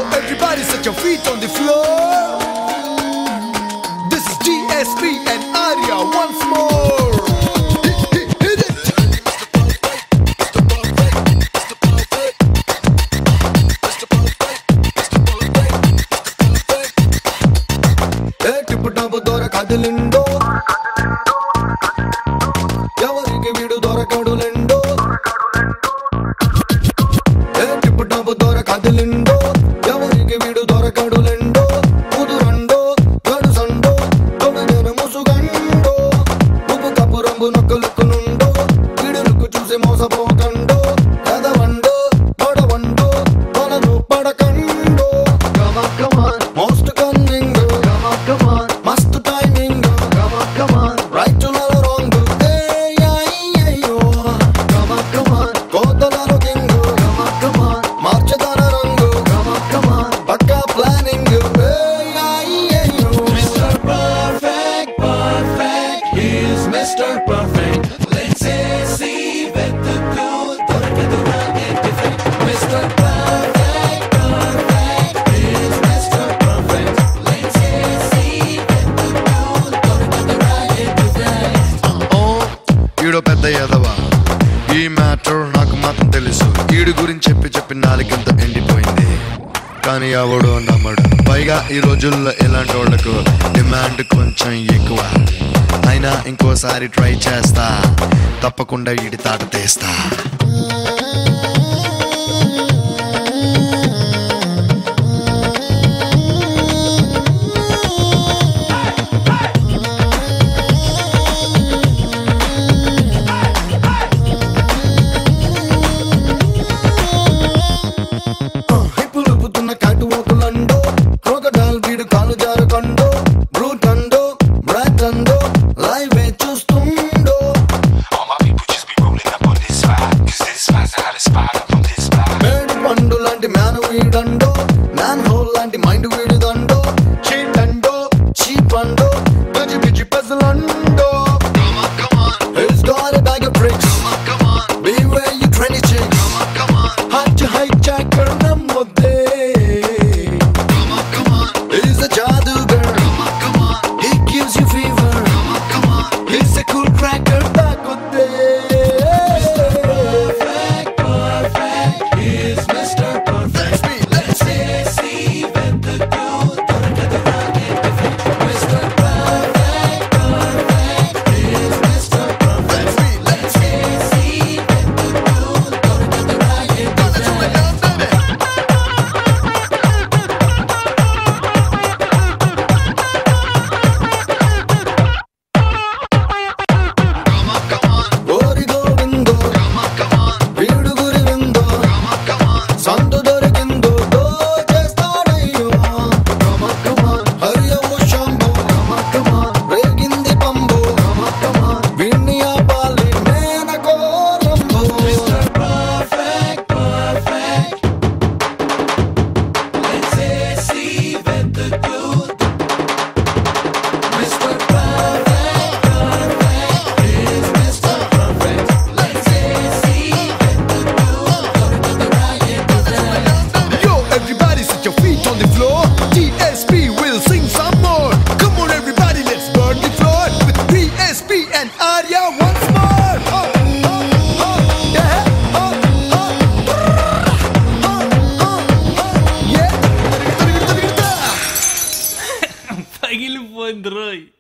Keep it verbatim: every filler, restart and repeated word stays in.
everybody set your feet on the floor. This is D S P and Arya once more. Hit, hit, hit it. Hey, tip top dora kadilindo. Yavariki vidu dora kadulendo. Hey, tip top dora kadilindo. Yavariki vidu dora kadulendo. Udurando, gadusando, todagena musugando. Nupu kapurambu nokkalukunundo. Vidulukku chusi mosapokando. Yadavando, padavando, palanu padakando. Come on, come on, most cunning. Come on, come on, must timing. Come on, come on, right to love wrong. Hey, ay, ay, oh. Come on, come on, kodalaro kingo. Come on, come on, marchadana rangu. Come on, come on, pakka planning. Hey, ay, ay, oh. Mister Perfect, perfect, he's Mister Perfect. Let's see వెతుకు దొరకదురా different. Mister Perfect, perfect, he's Mister Perfect. Let's see వెతుకు దొరకదురా different. ఓ ఈడో పెద్ద ఎదవా ఈ matter నాకు మాత్రం తెలుసు. ఈడు గురించి చెప్పి చెప్పి నాలుగంత ఎండిపోయింది, కానీ ఎవడు నమ్మడు. పైగా ఈ రోజుల్లో ఇలాంటి వాళ్ళకు డిమాండ్ కొంచెం ఎక్కువ. అయినా ఇంకోసారి ట్రై చేస్తా, తప్పకుండా ఈడి తాట తీస్తా. హిప్పులుపుతున్న కాటువోకులండో, క్రోకడైల్ వీడు కాలు జారుకండో, బ్రూట్ అండో, బ్రాట్ అండో, లైవ్ చూస్తుండో. All my people just be rolling up on this vibe, cause this vibe's the hottest spot up on this vibe. మేడు పండు లాంటి మ్యాను వీడండో, మ్యాన్ హోల్ లాంటి మైండ్ వీడుదండో, చీట్ అండో, చీప్ అండో, గజి బిజి పజల్ అండో. Come on, come on, He's got a bag of tricks. come on, come on, Beware you trendy chicks. come on, come on, Hot hijacker nammode. come on, come on, He's a jadugar. come on, come on, He gives you fever. come on, come on. He's a cool cracker takote. Perfect, perfect, he's Mister Perfect. Let's see వెతుకు దొరకదురా different. Mister Perfect, perfect, he's Mister Perfect. Let's see వెతుకు దొరకదురా Gori govindo, వీడు గురి విందో, సందు దొరికిందో, దోచేస్తాడయ్యో. Come on, come on, Hari oh Shambho. Come on, come on, రేగింది పంబో. Come on, come on, వీణ్ణి ఆపాలి మేనకో రంభో. Perfect, perfect. Let's see వెతుకు Mister Perfect, perfect, he's Mister Perfect. Let's see వెతుకు దొరకదురా different. Yo, everybody sit your feet on the floor. D S P will sing some more. Come on everybody, let's burn the floor with D S P and Arya once more. Oh, oh, oh, yeah. Oh, oh, oh, oh, oh, yeah. పగిలిపోయింది రోయ్.